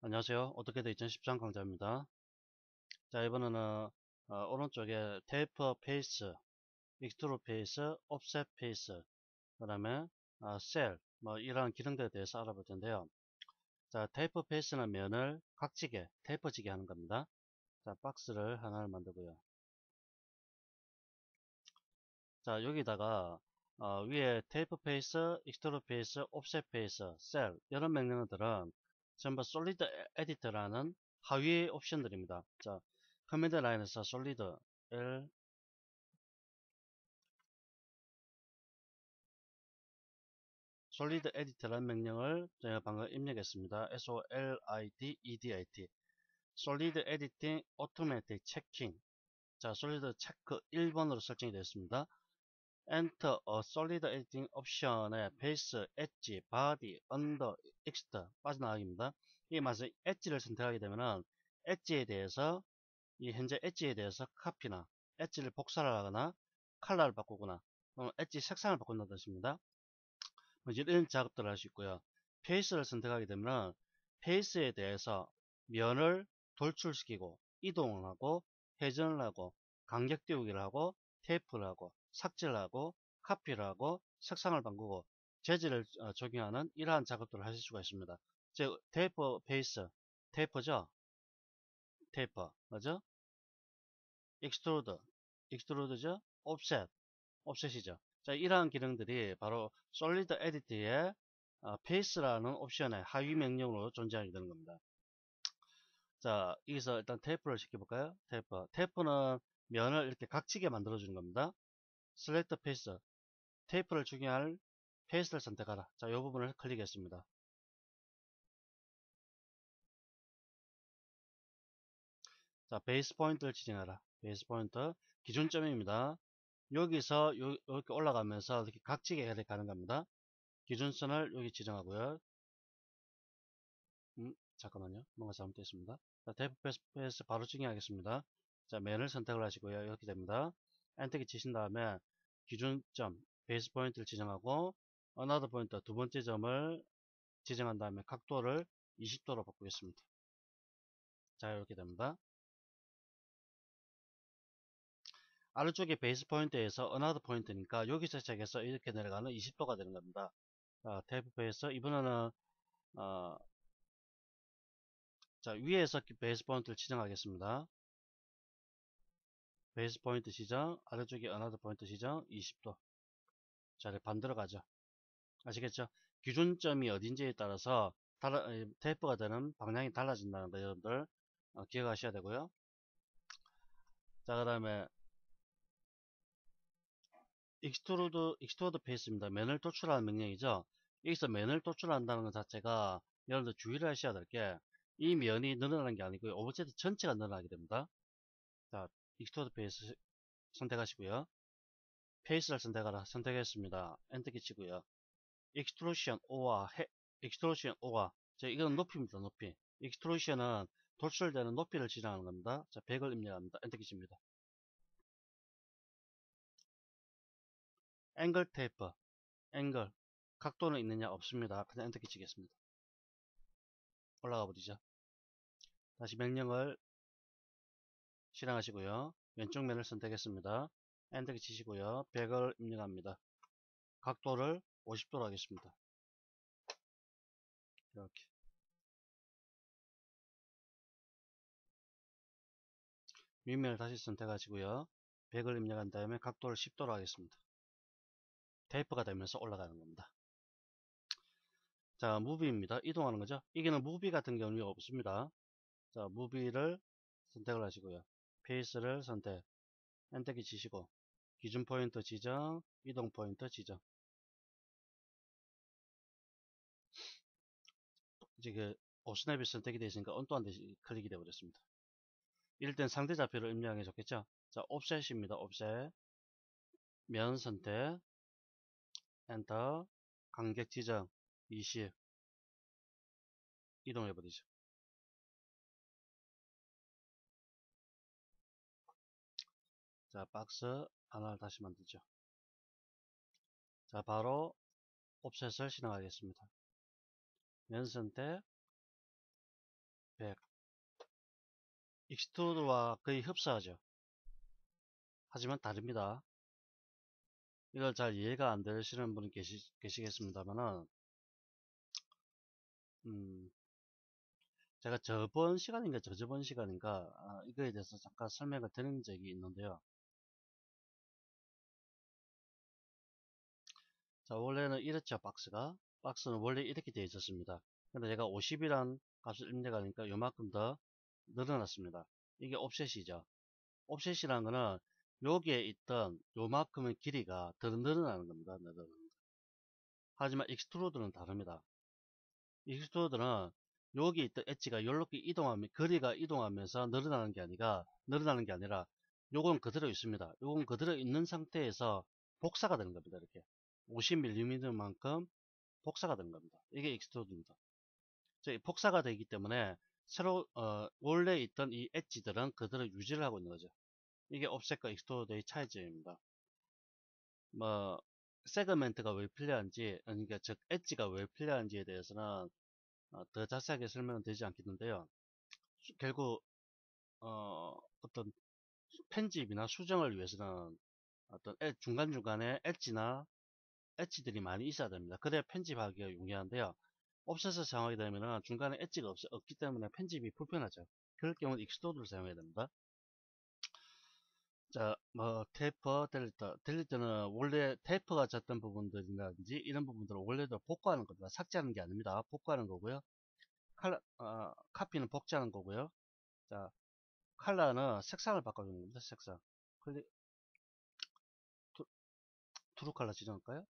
안녕하세요. 어떻게든 2013 강좌입니다. 자, 이번에는 오른쪽에 테이프 페이스, 익스트루 페이스, 옵셋 페이스, 그 다음에 셀, 이러한 기능들에 대해서 알아볼 텐데요. 자, 테이프 페이스는 면을 각지게, 테이퍼지게 하는 겁니다. 자, 박스를 하나를 만들고요. 자, 여기다가 위에 테이프 페이스, 익스트루 페이스, 옵셋 페이스, 셀 이런 명령어들은 전부 솔리드 에디터라는 하위 옵션들입니다. 자, 커맨드 라인에서 솔리드 L 솔리드 에디터라는 명령을 제가 방금 입력했습니다. SOLID 솔리드 에디팅 오토매틱 체킹. 자, 솔리드 체크 1번으로 설정이 되었습니다. Enter a solid editing 옵션에 베이스, 엣지, 바디, 언더, 익스트 빠져나가기입니다. 이게 맞아요. 엣지를 선택하게 되면은 엣지에 대해서 이 현재 엣지에 대해서 카피나 엣지를 복사를 하거나 컬러를 바꾸거나 엣지 색상을 바꾼다는 뜻입니다. 이런 작업들을 할 수 있고요. 페이스를 선택하게 되면 페이스에 대해서 면을 돌출시키고 이동을 하고 회전을 하고 간격 띄우기를 하고 테이프를 하고 삭제를 하고 카피를 하고 색상을 바꾸고 재질을 적용하는 이러한 작업들을 하실 수가 있습니다. 즉 테이프 페이스 테이퍼죠. 테이퍼 맞죠? 익스트루드죠. 옵셋이죠. 자, 이러한 기능들이 바로 솔리드 에디트의 페이스라는 옵션의 하위 명령으로 존재하게 되는 겁니다. 자, 여기서 일단 테이프를 시켜볼까요? 테이프는 면을 이렇게 각지게 만들어주는 겁니다. 셀렉트 페이스, 테이프를 중요할 페이스를 선택하라. 자, 이 부분을 클릭했습니다. 자, 베이스 포인트를 지정하라. 베이스 포인트, 기준점입니다. 여기서 이렇게 올라가면서 이렇게 각지게 이렇게 가는 겁니다. 기준선을 여기 지정하고요. 잠깐만요. 뭔가 잘못됐습니다. 자, 테이프 페이스 바로 증명하겠습니다. 자, 맨을 선택을 하시고요. 이렇게 됩니다. 엔터키 치신 다음에 기준점, 베이스 포인트를 지정하고 어나더 포인트 두 번째 점을 지정한 다음에 각도를 20도로 바꾸겠습니다. 자, 이렇게 됩니다. 아래쪽에 베이스 포인트에서 어나더 포인트니까 여기서 시작해서 이렇게 내려가는 20도가 되는 겁니다. 자, 테이프 페이스 이번에는 어, 자, 위에서 베이스 포인트를 지정하겠습니다. 베이스 포인트 지정, 아래쪽에 어나더 포인트 지정 20도. 자, 반대로 가죠. 아시겠죠? 기준점이 어딘지에 따라서 테이프가 되는 방향이 달라진다는 거 여러분들 기억하셔야 되고요. 자, 그 다음에 익스트루드 페이스입니다. 면을 도출하는 명령이죠. 여기서 면을 도출한다는 것 자체가 여러분들 주의를 하셔야 될 게 이 면이 늘어나는 게 아니고요. 오브젝트 전체가 늘어나게 됩니다. 자, 익스트루드 페이스 선택하시고요. 페이스를 선택하라 선택했습니다. 엔터키 치고요. 익스트루션 오와 이건 높이입니다. 높이. 익스트루션은 돌출되는 높이를 지정하는 겁니다. 자, 100을 입력합니다. 엔터키 칩니다. 앵글 테이프 앵글 각도는 있느냐 없습니다. 그냥 엔터키 치겠습니다. 올라가 버리죠. 다시 명령을 실행하시고요. 왼쪽 면을 선택했습니다. 엔터키 치시고요. 100을 입력합니다. 각도를 50도로 하겠습니다. 이렇게 윗면을 다시 선택하시고요. 100을 입력한 다음에 각도를 10도로 하겠습니다. 테이프가 되면서 올라가는 겁니다. 자, 무비입니다. 이동하는 거죠. 이게는 무비 같은 경우는 없습니다. 자, 무비를 선택을 하시고요. 페이스를 선택, 엔터키 치시고 기준 포인트 지정, 이동 포인트 지정. 이제 그 오스냅이 선택이 되어 있으니까 언또한 데 클릭이 되어 버렸습니다. 이럴 땐 상대 좌표를 입력하는 게 좋겠죠. 자, 옵셋입니다. 옵셋. 면 선택, 엔터, 간격 지정 20 이동해 버리죠. 자, 박스 하나를 다시 만들죠. 자, 바로 옵셋을 실행하겠습니다. 면 선택, 100. 익스트루드와 거의 흡사하죠. 하지만 다릅니다. 이걸 잘 이해가 안 되시는 분이 계시겠습니다만은, 제가 저번 시간인가 저저번 시간인가 이거에 대해서 잠깐 설명을 드린 적이 있는데요. 자, 원래는 이렇죠. 박스는 원래 이렇게 되어 있었습니다. 근데 제가 50이란 값을 입력하니까 요만큼 더 늘어났습니다. 이게 옵셋이죠. 옵셋이라는 거는 여기에 있던 요만큼의 길이가 더 늘어나는 겁니다. 하지만 익스트루드는 다릅니다. 익스트루드는 여기 있던 엣지가 이렇게 이동하면 거리가 이동하면서 늘어나는 게 아니라 요건 그대로 있습니다. 요건 그대로 있는 상태에서 복사가 되는 겁니다. 이렇게 50mm만큼 복사가 되는 겁니다. 이게 익스트루드입니다. 복사가 되기 때문에 원래 있던 이 엣지들은 그대로 유지를 하고 있는 거죠. 이게 옵셋과 익스트루드의 차이점입니다. 뭐 세그멘트가 왜 필요한지, 그러니까 즉 엣지가 왜 필요한지에 대해서는 더 자세하게 설명은 되지 않겠는데요. 결국 어떤 편집이나 수정을 위해서는 어떤 중간중간에 엣지들이 많이 있어야 됩니다. 그래야 편집하기가 용이한데요. 옵셋을 사용하게 되면 중간에 엣지가 없기 때문에 편집이 불편하죠. 그럴 경우는 익스트루드를 사용해야 됩니다. 자, 뭐 테이퍼, 델리터는 원래 테이퍼가 졌던 부분들이라든지 이런 부분들을 원래도 복구하는 겁니다. 삭제하는 게 아닙니다. 복구하는 거고요. 카피는 복제하는 거고요. 자, 컬러는 색상을 바꿔주는 겁니다. 색상. 트루 컬러 지정할까요?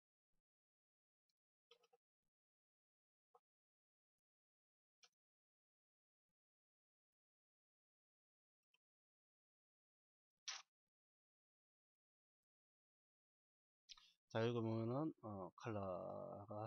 자, 여기 보면은 컬러가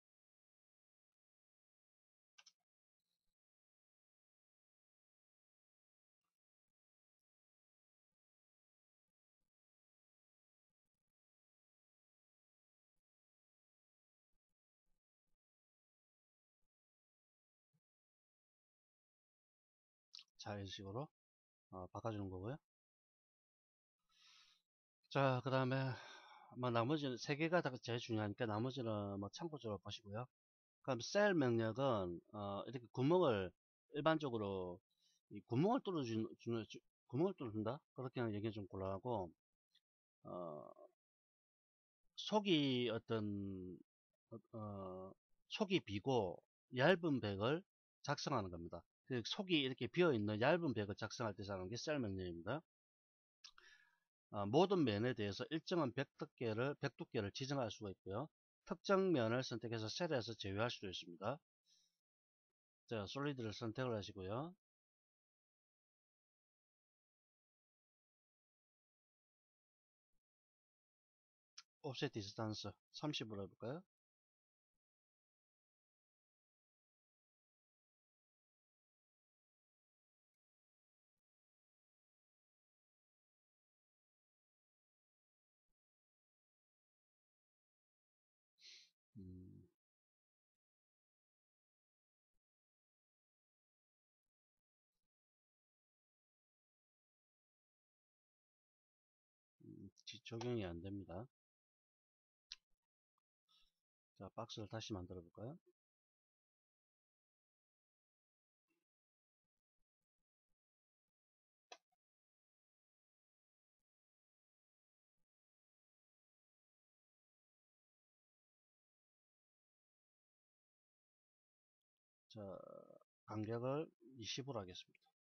자, 이런 식으로 바꿔주는 거고요. 자, 그 다음에 뭐 나머지는 세 개가 다 제일 중요하니까 나머지는 뭐 참고적으로 보시고요. 그럼 셀 명령은 이렇게 구멍을 일반적으로 구멍을 뚫어준다 그렇게 하는 얘기는 좀 곤란하고 어, 속이 속이 비고 얇은 백을 작성하는 겁니다. 그 속이 이렇게 비어 있는 얇은 백을 작성할 때 사용하는 게 셀 명령입니다. 모든 면에 대해서 일정한 백 두께를 지정할 수가 있고요. 특정 면을 선택해서 셀에서 제외할 수도 있습니다. 자, 솔리드를 선택을 하시고요. 옵셋 디스턴스 30으로 해볼까요? 음, 적용이 안 됩니다. 자, 박스를 다시 만들어 볼까요? 자, 간격을 20으로 하겠습니다.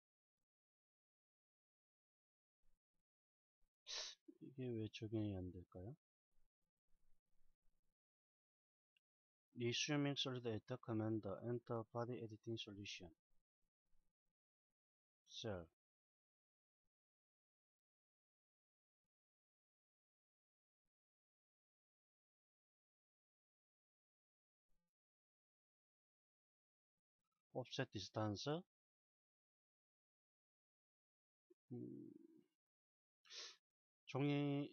이게 왜 적용이 안 될까요? Resuming solid edit command enter body editing solution cell offset distance 음, 종이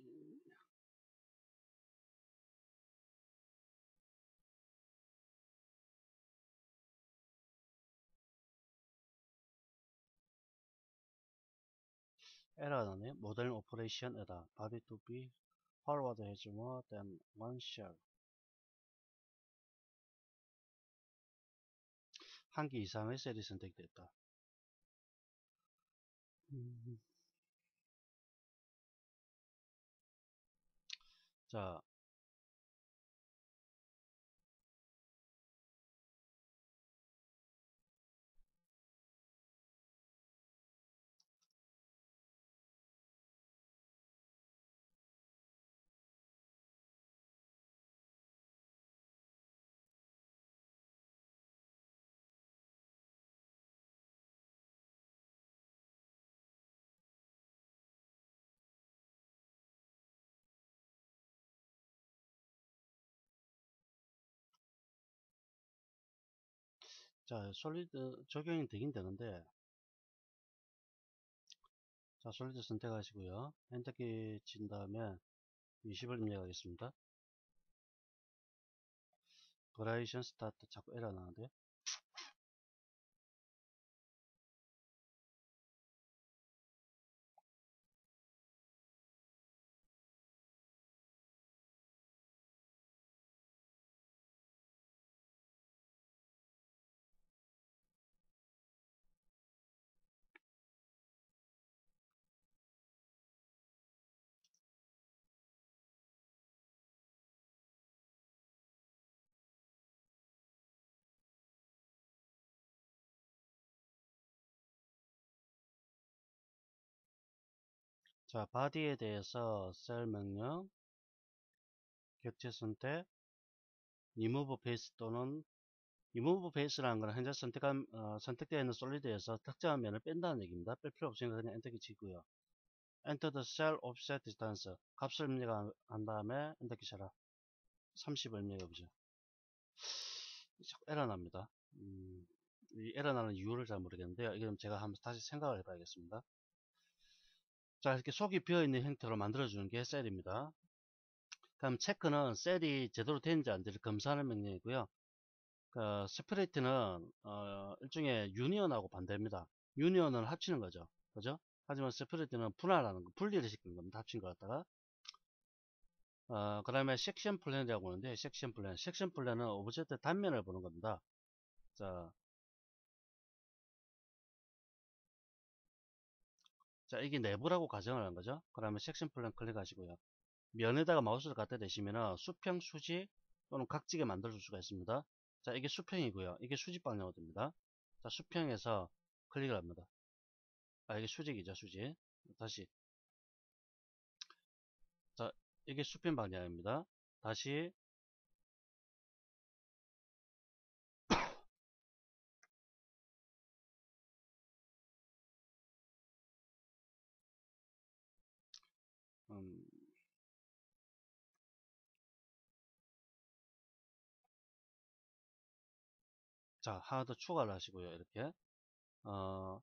에러는 modern operation 에러 body to be forward has more than one shell. 한 개 이상의 셀이 선택됐다. 자, 솔리드 적용이 되긴 되는데, 자, 솔리드 선택하시고요. 엔터키 친 다음에 20을 입력하겠습니다. 브라이션 스타트 자꾸 에러 나는데요. 자, 바디에 대해서 셀 명령, 객체 선택, remove base 또는 remove base라는 건 현재 선택되어 있는 솔리드에서 특정한 면을 뺀다는 얘기입니다. 뺄 필요 없으니까 그냥 엔터키 치고요. Enter the cell offset distance. 값을 입력한 다음에 엔터키 쳐라. 30을 입력해보죠. 자꾸 에러 납니다. 이 에러 나는 이유를 잘 모르겠는데요. 이건 제가 한번 다시 생각을 해봐야겠습니다. 자, 이렇게 속이 비어있는 형태로 만들어주는 게 셀입니다. 그럼 체크는 셀이 제대로 되는지 안 되는지 검사하는 명령이고요. 세퍼레이트는 일종의 유니언하고 반대입니다. 유니언은 합치는 거죠. 그죠? 하지만 세퍼레이트는 분할하는 거, 분리를 시키는 겁니다. 합친 거 갖다가. 그 다음에 섹션 플랜이라고 하는데, 섹션 플랜은 오브젝트 단면을 보는 겁니다. 자, 이게 내부라고 가정을 한 거죠. 그러면 섹션 플랜 클릭하시고요. 면에다가 마우스를 갖다 대시면 수평, 수직 또는 각지게 만들어 줄 수가 있습니다. 자, 이게 수평이고요. 이게 수직 방향으로 됩니다. 자, 수평에서 클릭을 합니다. 이게 수직이죠, 수직. 다시. 자, 이게 수평 방향입니다. 다시. 음, 자, 하나 더 추가를 하시고요. 이렇게. 어,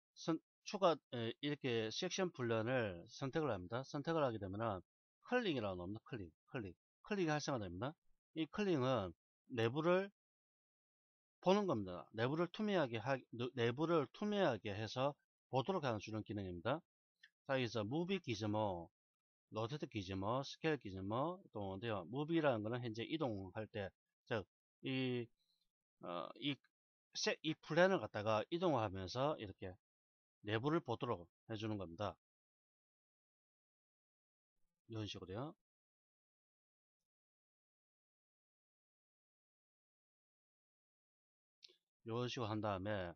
이렇게 섹션 분란을 선택을 합니다. 선택을 하게 되면은 클릭이라고 나옵니다. 클릭이 활성화됩니다. 이 클릭은 내부를 보는 겁니다. 내부를 투명하게 해서 보도록 하는 주는 기능입니다. 자, 여기서 무비 기즈모, 로테트 기즈모, 스케일 기즈모 또 뭔데요. 무비라는 거는 현재 이동할 때, 즉, 이, 어, 이, 이 플랜을 갖다가 이동하면서 이렇게 내부를 보도록 해주는 겁니다. 이런 식으로요. 이런 식으로 한 다음에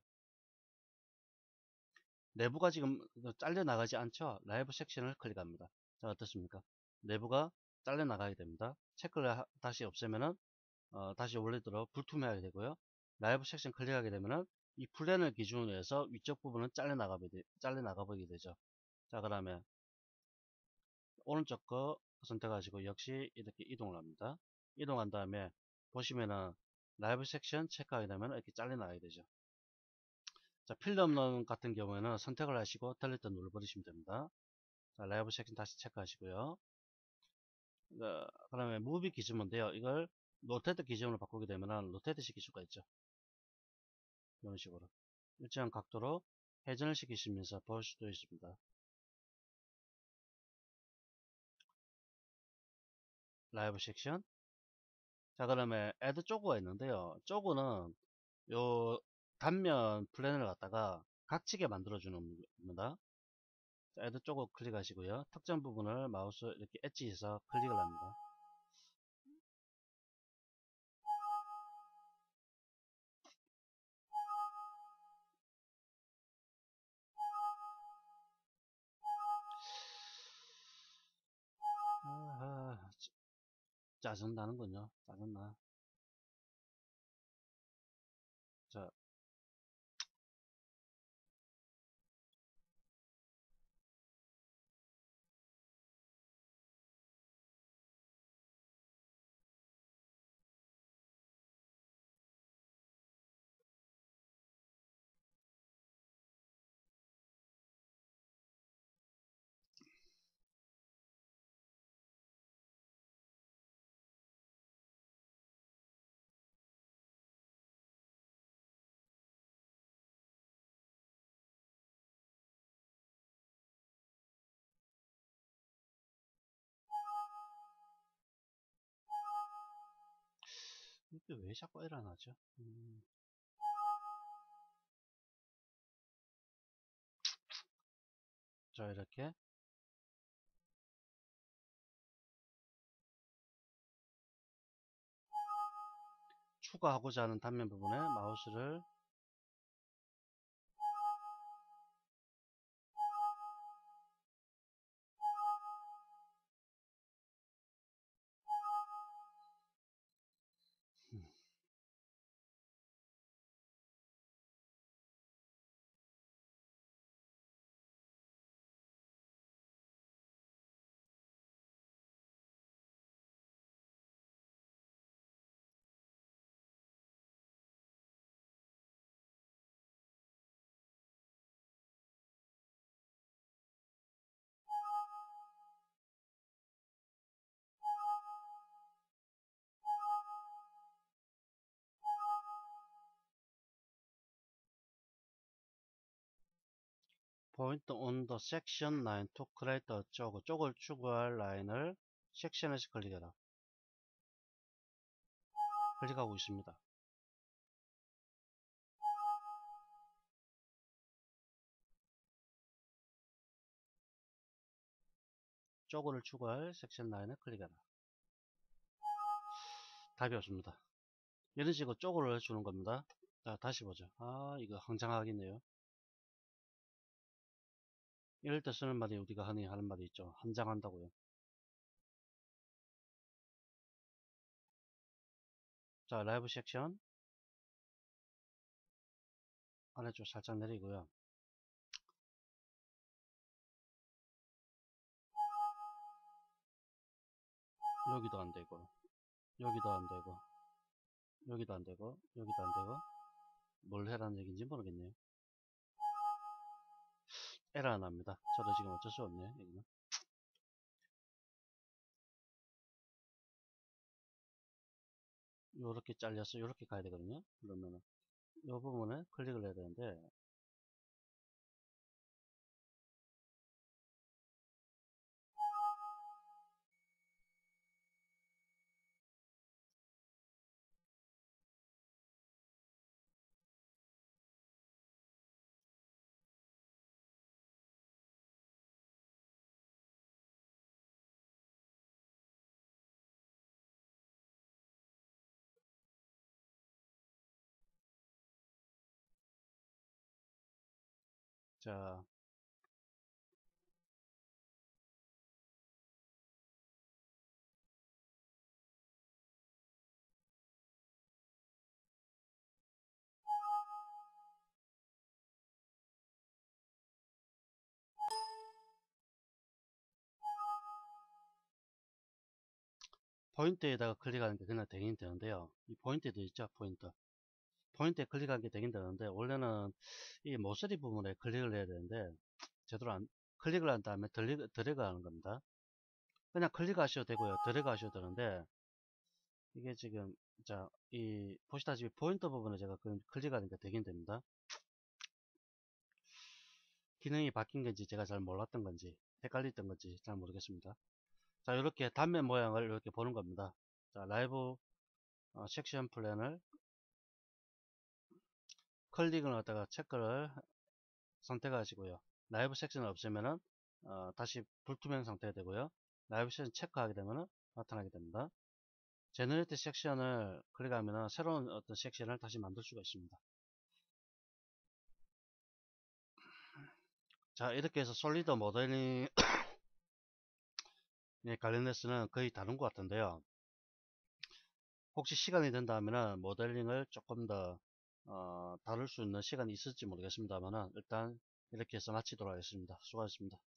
내부가 지금 잘려 나가지 않죠. 라이브 섹션을 클릭합니다. 자, 어떻습니까? 내부가 잘려 나가게 됩니다. 체크를 다시 없애면은 다시 원래대로 불투명하게 되고요. 라이브 섹션 클릭하게 되면은 이 플랜을 기준으로 해서 위쪽 부분은 잘려 나가버리게 되죠. 자, 그다음에 오른쪽 거 선택하시고 역시 이렇게 이동을 합니다. 이동한 다음에 보시면은 라이브 섹션 체크하게 되면 이렇게 잘려 나가게 되죠. 자, 필름론 같은 경우에는 선택을 하시고 델리트 눌러버리시면 됩니다. 자, 라이브 섹션 다시 체크하시고요. 그 다음에 무비 기준인데요. 이걸 로테트 기준으로 바꾸게 되면 로테트 시킬 수가 있죠. 이런 식으로 일정한 각도로 회전을 시키시면서 볼 수도 있습니다. 라이브 섹션. 자, 그러면 add 조그가 있는데요. 조그는 요 단면 플랜을 갖다가 각지게 만들어 주는 겁니다. 자, add 조그 클릭하시고요. 특정 부분을 마우스 이렇게 엣지에서 클릭을 합니다. 아하, 짜증나는군요. 짜증나. 자, 이게 왜 자꾸 에러 나죠? 자, 이렇게 추가하고자 하는 단면 부분에 마우스를 point on the section line to create a 쪽을 추구할 라인을 섹션에서 클릭해라. 클릭하고 있습니다. 쪽을 추구할 섹션 라인을 클릭해라. 답이 없습니다. 이런 식으로 쪽을 주는 겁니다. 자, 다시 보죠. 아, 이거 황장하겠네요. 이럴 때 쓰는 말이 우리가 흔히 하는 말이 있죠. 한장한다고요. 자, 라이브 섹션 아래쪽 살짝 내리고요. 여기도 안 되고, 여기도 안 되고, 여기도 안 되고, 여기도 안 되고, 뭘 해라는 얘기인지 모르겠네요. 에러 납니다. 저도 지금 어쩔 수 없네요. 여기는. 요렇게 잘려서 요렇게 가야 되거든요. 그러면은 요 부분에 클릭을 해야 되는데, 자, 포인트에다가 클릭하는 게 그냥 되긴 되는데요. 이 포인트도 있죠, 포인트. 포인트에 클릭하는 게 되긴 되는데, 원래는 이 모서리 부분에 클릭을 해야 되는데, 제대로 클릭을 한 다음에 드래그 하는 겁니다. 그냥 클릭하셔도 되고요. 드래그 하셔도 되는데, 이게 지금, 자, 보시다시피 포인터 부분에 제가 클릭하는 게 되긴 됩니다. 기능이 바뀐 건지 제가 잘 몰랐던 건지, 헷갈렸던 건지 잘 모르겠습니다. 자, 이렇게 단면 모양을 이렇게 보는 겁니다. 자, 라이브 섹션 플랜을 클릭을 하다가 체크를 선택하시고요. 라이브 섹션을 없애면은 다시 불투명 상태가 되고요. 라이브 섹션 체크하게 되면은 나타나게 됩니다. 제너레이트 섹션을 클릭하면은 새로운 어떤 섹션을 다시 만들 수가 있습니다. 자, 이렇게 해서 솔리드 모델링에 관련해서는 거의 다른 것 같은데요. 혹시 시간이 된다면은 모델링을 조금 더 다룰 수 있는 시간이 있을지 모르겠습니다만은 일단 이렇게 해서 마치도록 하겠습니다. 수고하셨습니다.